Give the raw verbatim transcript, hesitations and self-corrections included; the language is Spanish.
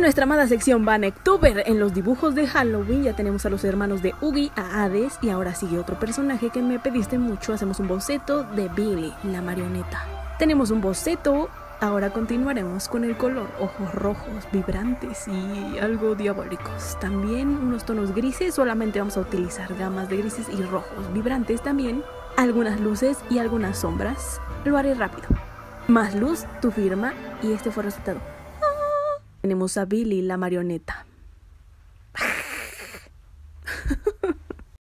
nuestra amada sección Banektuber, en los dibujos de Halloween ya tenemos a los hermanos de Oogie, a Hades, y ahora sigue otro personaje que me pediste mucho. Hacemos un boceto de Billy, la marioneta. Tenemos un boceto, ahora continuaremos con el color, ojos rojos, vibrantes y algo diabólicos. También unos tonos grises, solamente vamos a utilizar gamas de grises y rojos vibrantes también. Algunas luces y algunas sombras. Lo haré rápido. Más luz, tu firma, y este fue el resultado. Tenemos a Billy, la marioneta.